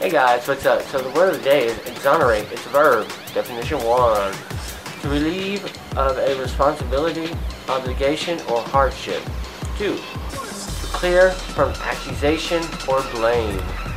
Hey guys, what's up? So the word of the day is exonerate. It's a verb. Definition 1. To relieve of a responsibility, obligation, or hardship. 2. To clear from accusation or blame.